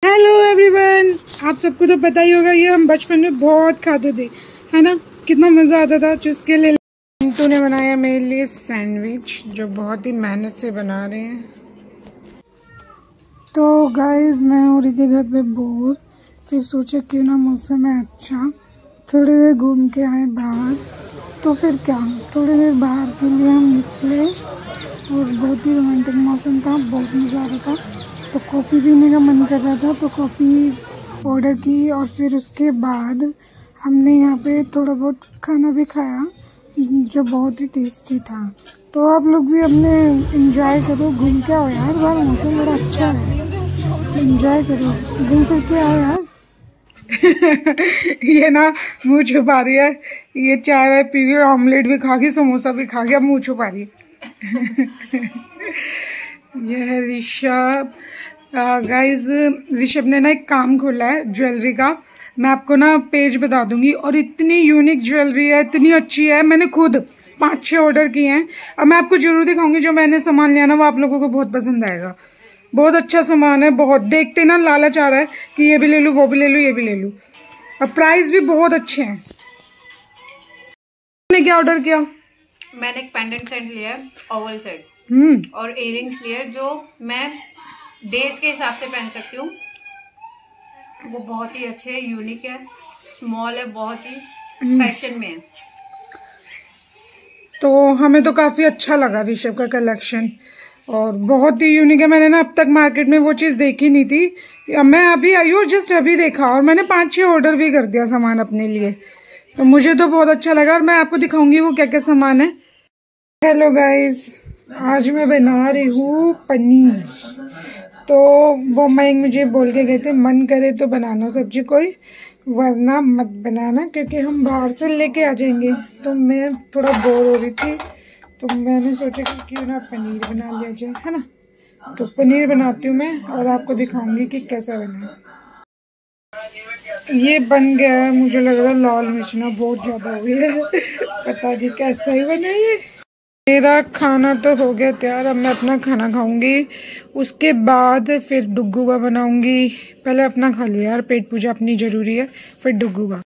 Hello everyone, आप सबको तो पता ही होगा, ये हम बचपन में बहुत खाते थे, है ना। कितना मज़ा आता था। जिसके लिए मिंटू ने बनाया मेरे लिए सैंडविच, जो बहुत ही मेहनत से बना रहे हैं। तो गाइस, मैं हो रही थी घर पे बोर, फिर सोचा क्यों ना मौसम है अच्छा, थोड़ी देर घूम के आए बाहर। तो फिर क्या, थोड़ी देर बाहर के लिए हम निकले और बहुत ही रोमांटिक मौसम था, बहुत मज़ा आ रहा था। तो कॉफ़ी पीने का मन कर रहा था, तो कॉफ़ी ऑर्डर की और फिर उसके बाद हमने यहाँ पे थोड़ा बहुत खाना भी खाया, जो बहुत ही टेस्टी था। तो आप लोग भी अपने एंजॉय करो, घूम के आओ यार, बाहर मौसम बड़ा अच्छा है, एंजॉय करो, घूम फिर के आओ यार। ये ना मुँह छुपा रही है, ये चाय वाय पी के ऑमलेट भी खा गई, समोसा भी खा गया, मुँह छुपा रही है। ये है ऋषभ। गाइज, ऋषभ ने ना एक काम खोला है ज्वेलरी का, मैं आपको ना पेज बता दूंगी। और इतनी यूनिक ज्वेलरी है, इतनी अच्छी है, मैंने खुद 5-6 ऑर्डर किए हैं। अब मैं आपको जरूर दिखाऊंगी, जो मैंने सामान लिया ना वो आप लोगों को बहुत पसंद आएगा। बहुत अच्छा सामान है, बहुत देखते ना लालच आ रहा है कि ये भी ले लूँ, वो भी ले लूँ, ये भी ले लूँ। और प्राइस भी बहुत अच्छे हैं। मैंने क्या ऑर्डर किया? मैंने एक पेंडेंट सेट लिया है, ओवल सेट, और इयरिंग्स लिए है, जो मैं डेज के हिसाब से पहन सकती हूँ। वो बहुत ही अच्छे, यूनिक है, स्मॉल है, बहुत ही फैशन में है। तो हमें तो काफ़ी अच्छा लगा ऋषभ का कलेक्शन, और बहुत ही यूनिक है। मैंने ना अब तक मार्केट में वो चीज़ देखी नहीं थी, मैं अभी आई हूँ, जस्ट अभी देखा, और मैंने 5-6 ऑर्डर भी कर दिया सामान अपने लिए। तो मुझे तो बहुत अच्छा लगा, और मैं आपको दिखाऊंगी वो क्या क्या सामान है। हेलो गाइस, आज मैं बना रही हूँ पनीर। तो वो मैं मुझे बोल के गए थे, मन करे तो बनाना सब्जी कोई, वरना मत बनाना, क्योंकि हम बाहर से लेके आ जाएंगे। तो मैं थोड़ा बोर हो रही थी, तो मैंने सोचा कि क्यों ना पनीर बना लिया जाए, है ना। तो पनीर बनाती हूँ मैं, और आपको दिखाऊंगी कि कैसा बना। ये बन गया है, मुझे लग रहा है लाल मिर्च ना बहुत ज़्यादा हुई है। पता नहीं कैसा ही बना ये। मेरा खाना तो हो गया तैयार, अब मैं अपना खाना खाऊंगी, उसके बाद फिर डुग्गू का बनाऊंगी। पहले अपना खा लूँ यार, पेट पूजा अपनी ज़रूरी है, फिर डुग्गू का।